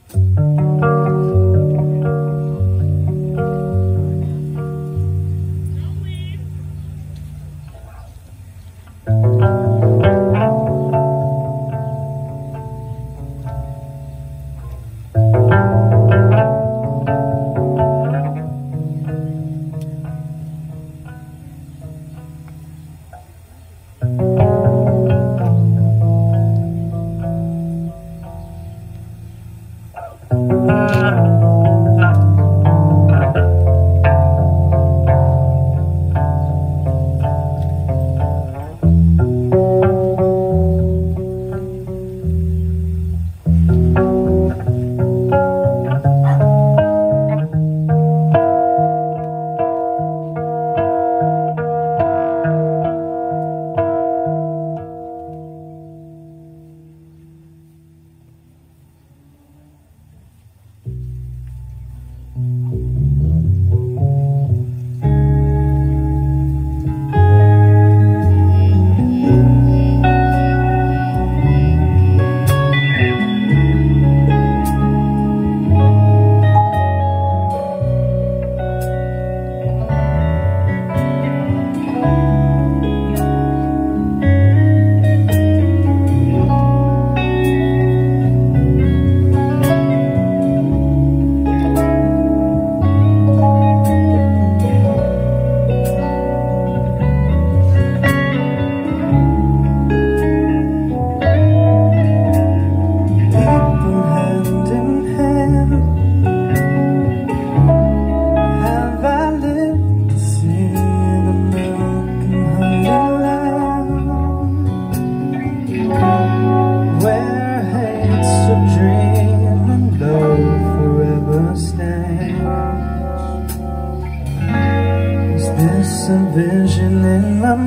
A vision in my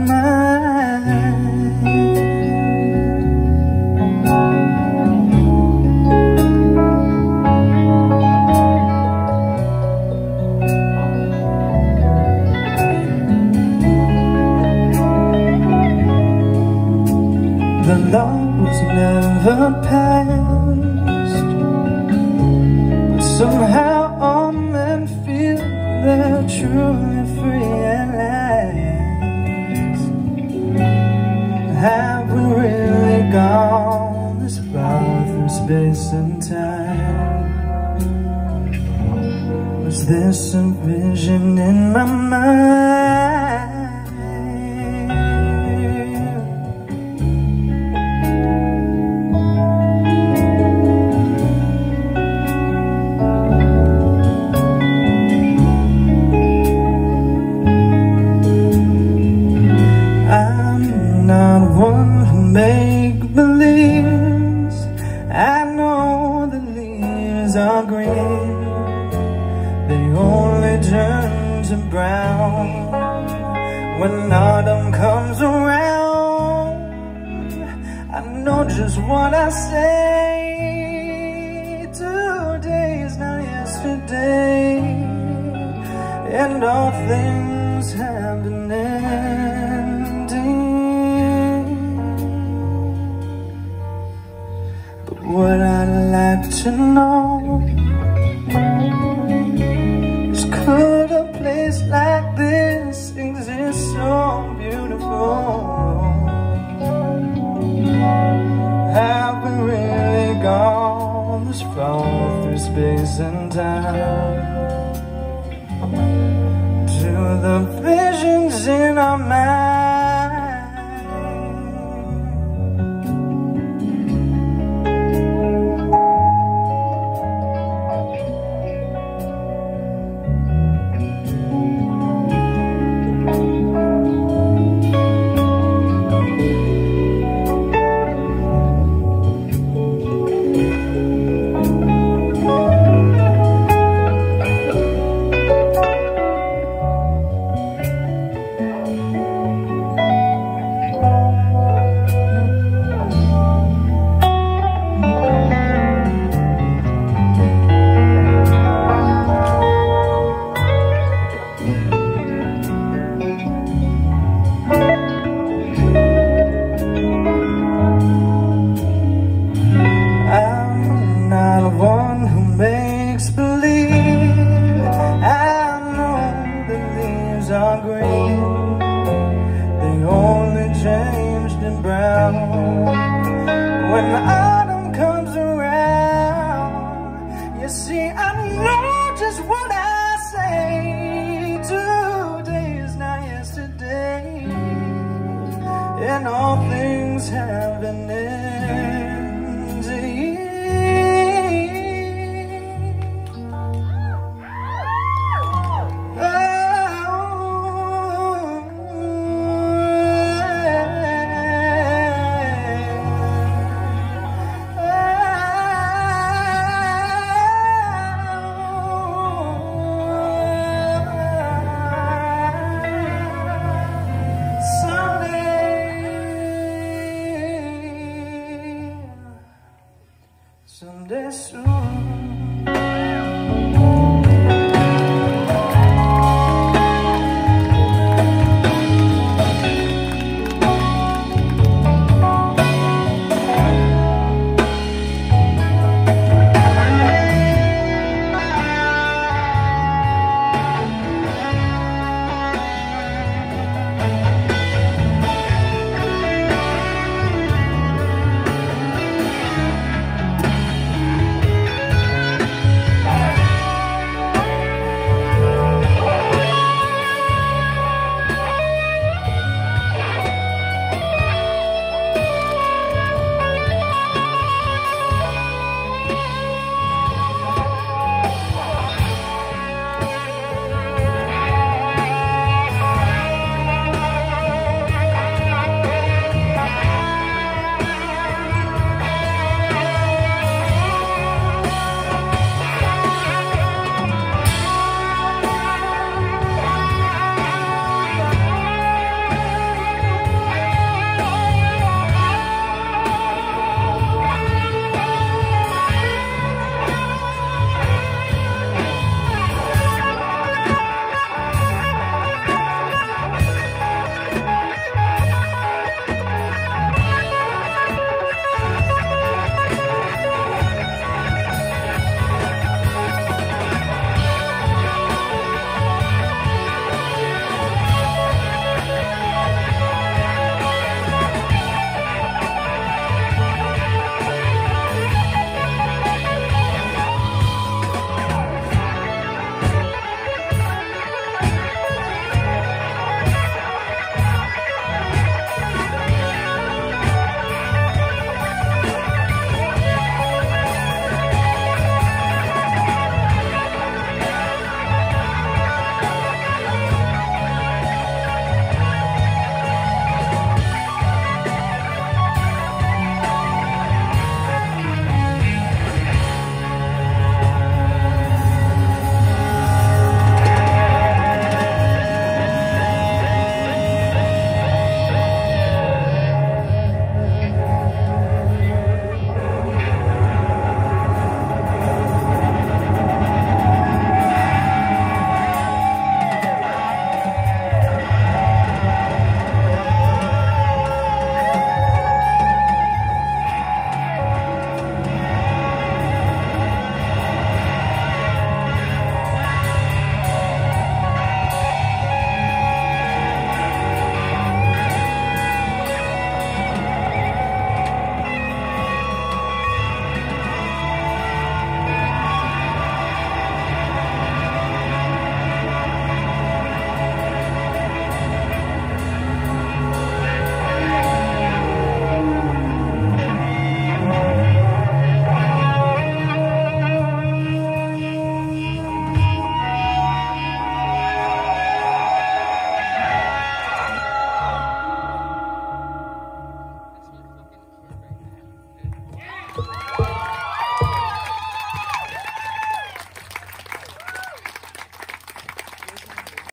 mind. The love was never past, but somehow all men feel they're truly free at last. Have we really gone this far through space and time? Was this a vision in my mind? Make-believes, I know the leaves are green, they only turn to brown when autumn comes around. I know just what I say, today is not yesterday, and all things have an ending. What I'd like to know is, could a place like this exist so beautiful? Have we really gone this far through space and time? To the visions in our mind. Someday soon